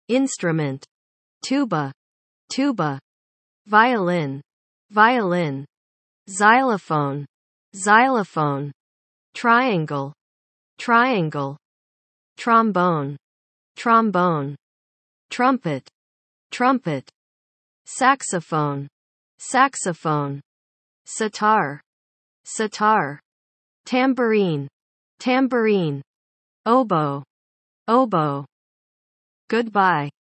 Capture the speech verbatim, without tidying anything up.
instrument, tuba, tuba, violin, violin, xylophone, xylophone, triangle, triangle, trombone, trombone, trumpet, trumpet, saxophone, saxophone, sitar, sitar, tambourine, tambourine, oboe, oboe. Goodbye.